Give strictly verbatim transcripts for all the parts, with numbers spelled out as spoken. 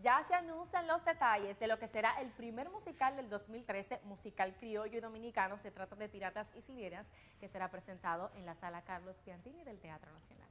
Ya se anuncian los detalles de lo que será el primer musical del dos mil trece, musical criollo y dominicano. Se trata de Piratas y Sirenas, que será presentado en la Sala Carlos Piantini del Teatro Nacional.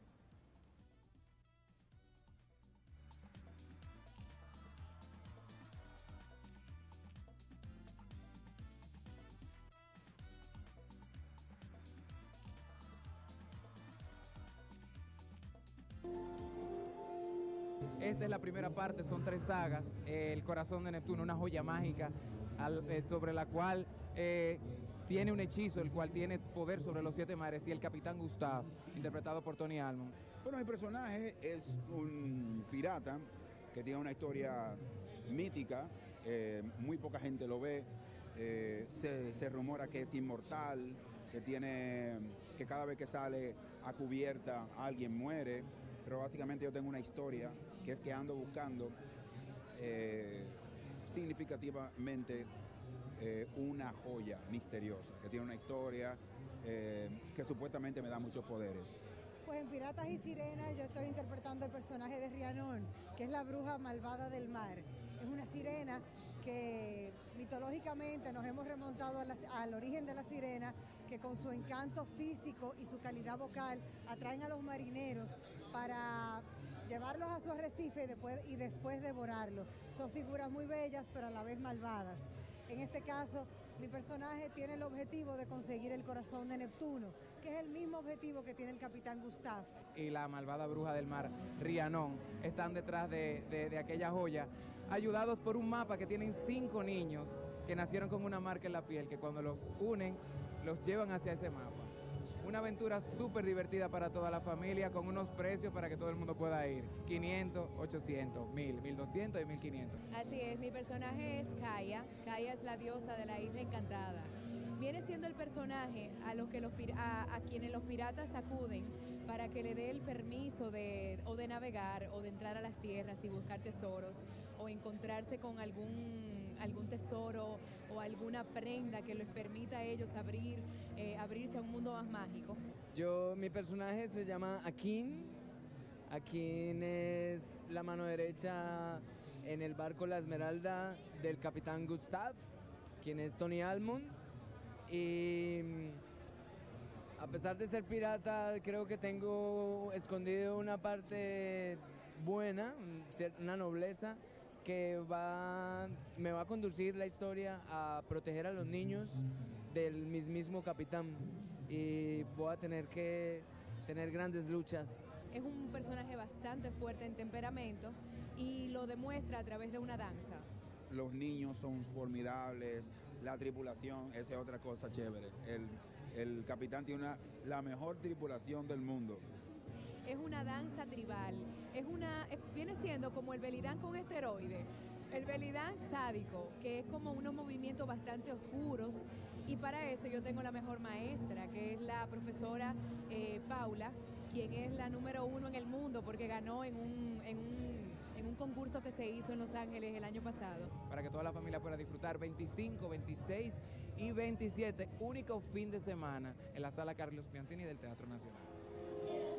Esta es la primera parte, son tres sagas. Eh, El Corazón de Neptuno, una joya mágica al, eh, sobre la cual eh, tiene un hechizo, el cual tiene poder sobre los siete mares, y el Capitán Gustav, interpretado por Tony Almond. Bueno, mi personaje es un pirata que tiene una historia mítica, eh, muy poca gente lo ve, eh, se, se rumora que es inmortal, que, tiene, que cada vez que sale a cubierta alguien muere, pero básicamente yo tengo una historia que es que ando buscando eh, significativamente eh, una joya misteriosa, que tiene una historia eh, que supuestamente me da muchos poderes. Pues en Piratas y Sirenas yo estoy interpretando el personaje de Rhiannon, que es la bruja malvada del mar. Es una sirena que mitológicamente nos hemos remontado a la, al origen de la sirena, que con su encanto físico y su calidad vocal atraen a los marineros para llevarlos a su arrecife y después, y después devorarlos. Son figuras muy bellas, pero a la vez malvadas. En este caso, mi personaje tiene el objetivo de conseguir el corazón de Neptuno, que es el mismo objetivo que tiene el Capitán Gustav. Y la malvada bruja del mar, Rhiannon, están detrás de, de, de aquella joya, ayudados por un mapa que tienen cinco niños que nacieron con una marca en la piel, que cuando los unen, los llevan hacia ese mapa. Una aventura súper divertida para toda la familia, con unos precios para que todo el mundo pueda ir. quinientos, ochocientos, mil, mil doscientos y mil quinientos. Así es, mi personaje es Kaya. Kaya es la diosa de la isla encantada. Viene siendo el personaje a, los que los, a, a quienes los piratas acuden para que le dé el permiso de, o de navegar o de entrar a las tierras y buscar tesoros o encontrarse con algún, algún tesoro o alguna prenda que les permita a ellos abrir, eh, abrirse a un mundo más mágico. Yo, mi personaje se llama Akin. Akin es la mano derecha en el barco La Esmeralda del Capitán Gustav, quien es Tony Almond. Y a pesar de ser pirata, creo que tengo escondido una parte buena, una nobleza que va, me va a conducir la historia a proteger a los niños del mismísimo capitán, y voy a tener que tener grandes luchas. Es un personaje bastante fuerte en temperamento y lo demuestra a través de una danza. Los niños son formidables, la tripulación, esa es otra cosa chévere. El, el capitán tiene una, la mejor tripulación del mundo. Es una danza tribal, es una, viene siendo como el belidán con esteroide. El belidán sádico, que es como unos movimientos bastante oscuros, y para eso yo tengo la mejor maestra, que es la profesora eh, Paula, quien es la número uno en el mundo porque ganó en un, en un, en un concurso que se hizo en Los Ángeles el año pasado. Para que toda la familia pueda disfrutar veinticinco, veintiséis y veintisiete, único fin de semana en la Sala Carlos Piantini del Teatro Nacional.